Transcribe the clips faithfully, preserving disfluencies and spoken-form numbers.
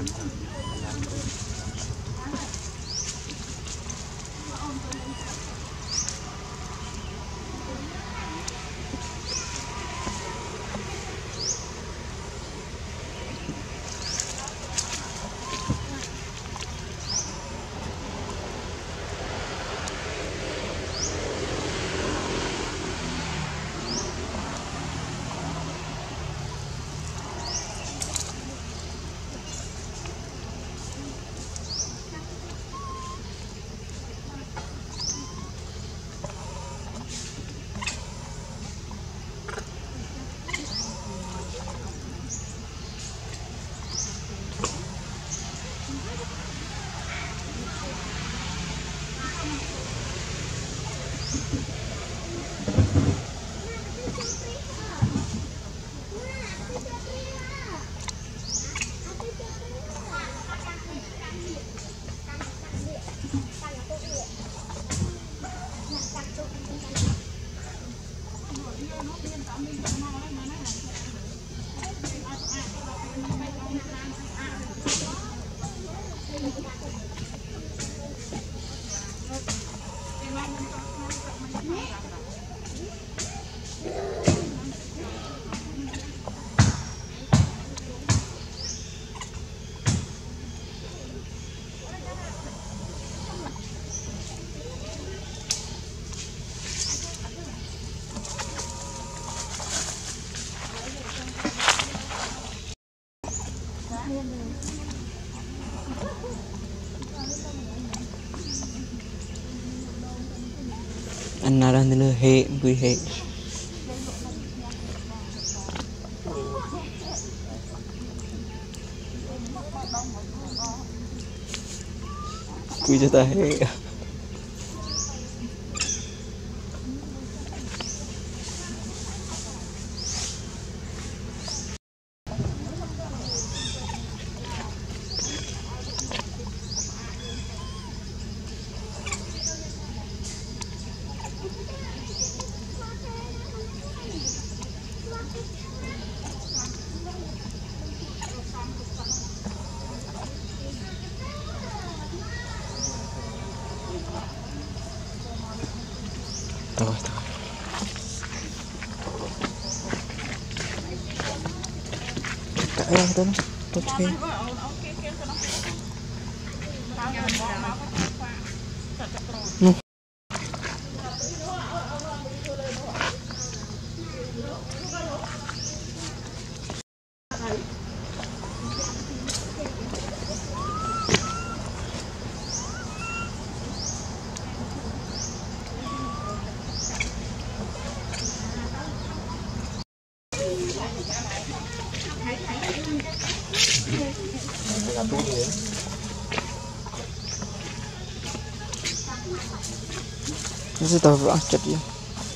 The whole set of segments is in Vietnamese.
anh nào đang nơi hệ với hệ quy cho ta hệ thôi thôi cãi ra tôi tôi chơi no nó sẽ tao vỡ chật đi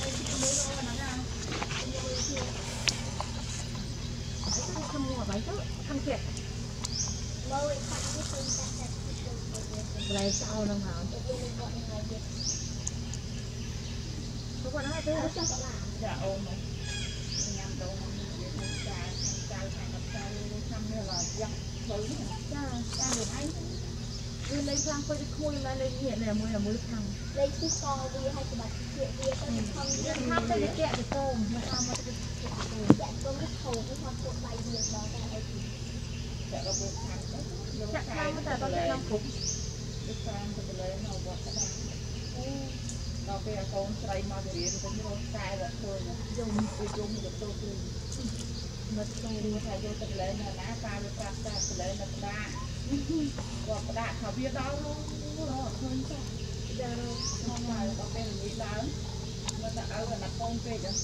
lấy sang coi khui mà lấy hiện này mới là mới thằng lấy cái so đi hay cái bát chuyện đi cái thằng thằng thằng cái kẹo cái tôm mà sao mà cái kẹo tôm cái thầu cái hoa cuộn bay đi đó là ai thì kẹo nó buộc thằng đấy chắc là cái ta có cái năm cục cái sang cái lấy nó bọt cái đằng nó cái con trai mà để nó cũng nó cài vào thôi dùng cái dùng được tôi thì mất tôi đi thay vô cái lấy nó ná cài với cài cái lấy nó đa và đạn thảo biết đó luôn hơn sao giờ không phải có bên mỹ lớn mà ta ở là con về đó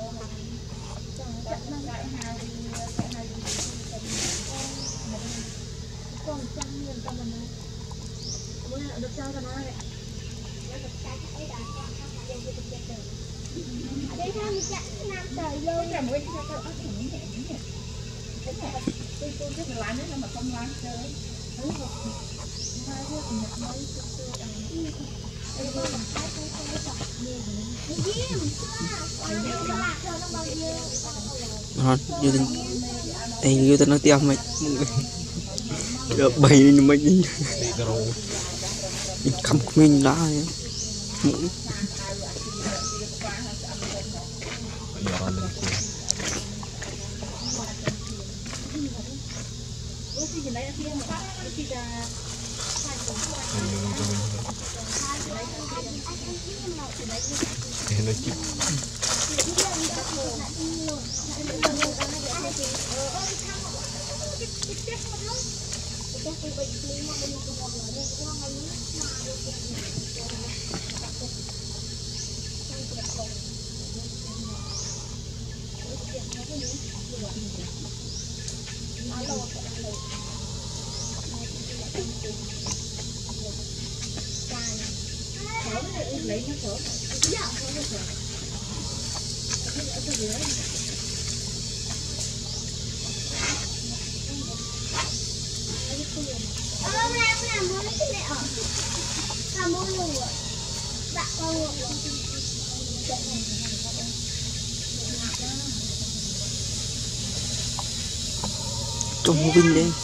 chắc nó lại hai cái hai con trăm nghìn trăm mình mới được sao ta nói đấy ở đây sao mình chạy nam trời vô là mới cho tao có thể nhẹ nhẹ cái này tôi tôi biết là nếu mà không lái chơi thấy không hai đứa thì nhập mấy cái xưa đằng này đây là hai cái cái cái nhiều rồi vô tình đây vô tình nói tiếng mày Được bầy nên mình không mình đã mũi lấy nó sớm. Dạ, nó được rồi. Ờ, mẹ mẹ mua cái này ở. Ta mua luôn rồi. Dạ con luôn. Trông hô vinh đi.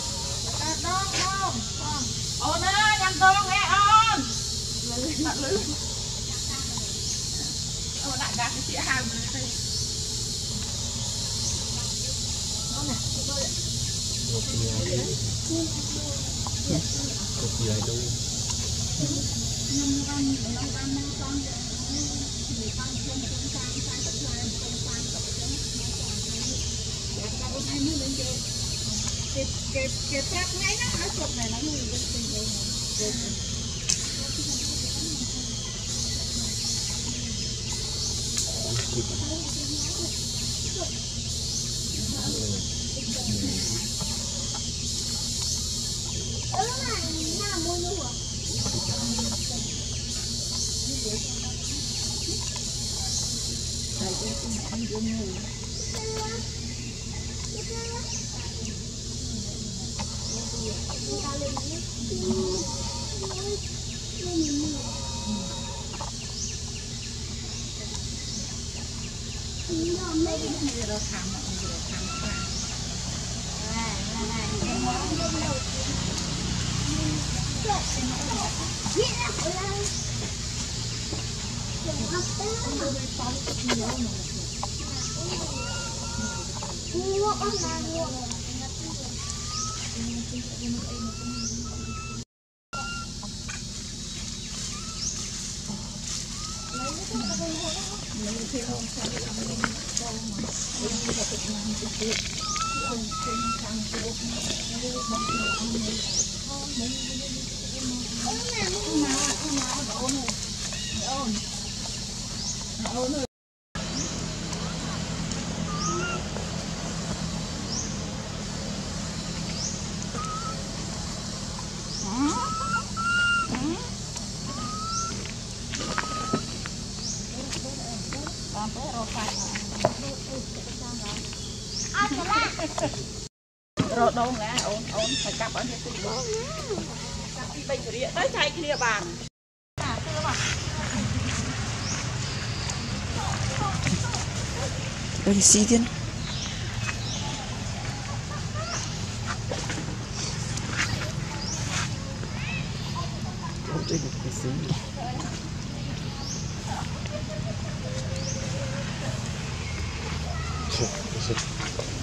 Ôn ơi, nhằm tôm nghe ôn. Bạn lưới. Ồ, đại gạt cái chị hàng rồi đây. Ôn nè, bơi ạ. Cục gì lại đâu. Năm con, năm con, năm con. Mười con, không, không, sang, sang, sang, sang, không, sang, không, sang, dạ, các con hai mươi lên chơi. Cái, cái, cái phép ngay nó, nó chụp này nó như bên trên đây này. Rồi đâu nè, ôn ôn phải cặp ở đây tụi nó. Cặp đi bệnh rịa tới chạy kia bàn. À, thưa bà. Đây xí tiên. Không chơi được cái xí. Shit, shit.